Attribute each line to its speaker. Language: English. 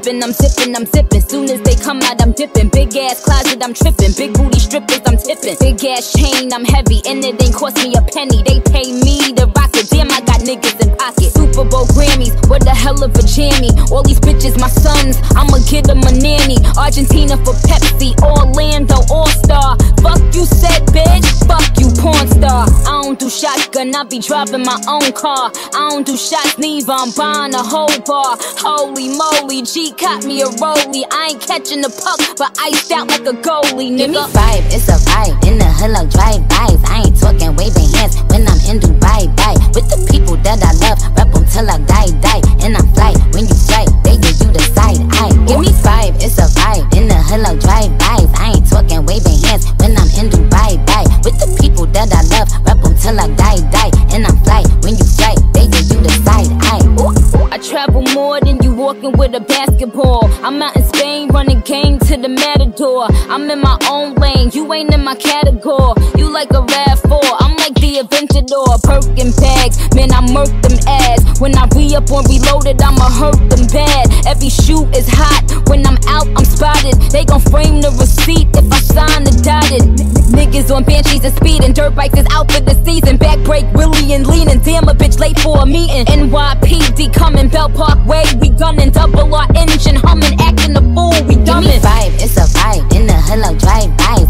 Speaker 1: sippin', I'm sippin', I'm sippin'. Soon as they come out, I'm dippin'. Big ass closet, I'm trippin'. Big booty strippers, I'm tippin'. Big ass chain, I'm heavy, and it ain't cost me a penny. They pay me to rock it. Damn, I got niggas in pocket. Super Bowl Grammys, what the hell of a jammy. All these bitches, my sons, I'ma get them a nanny. Argentina for Pepsi, Orlando All-Star. Fuck you said, bitch, fuck you porn star. I don't do shotgun, I be driving my own car. I don't do shots neither, I'm buying a whole bar. Holy moly, G caught me a rollie. I ain't catching the puck, but iced out like a goalie, nigga.
Speaker 2: Give me vibe, it's a vibe. In the hood like drive-bys. I ain't talking waving hands when I'm in Dubai, bye. With the people that I love, rep them till I die. And I'm fly, when you strike, they give you the side eye. Give me vibe, it's a vibe. In the hood like drive-bys. I ain't talking waving hands when I'm in Dubai, bye. With the people that I love, rep them till I die. And I'm fly, when you strike, they give you the side eye.
Speaker 1: I travel more than you walking with a basketball. I'm out in Spain running game to the Matador. I'm in my own lane, you ain't in my category. You like a RAV4, I'm like the Aventador. Perkin bags, man, I murk them ass. When I re-up on reloaded, I'ma hurt them bad. Every shoe is hot, when I'm out, I'm spotted. They gon' frame the receipt if I sign the dotted. Niggas on banshees and speeding, dirt bikes is out for the season. Back break, Willie and leaning, damn a bitch late for a meeting. NYPD coming, Belt Parkway, we gunning. Double our engine humming, acting the fool, we
Speaker 2: Give me
Speaker 1: dumbin'.
Speaker 2: vibe, it's a vibe. In the hood like drive-by.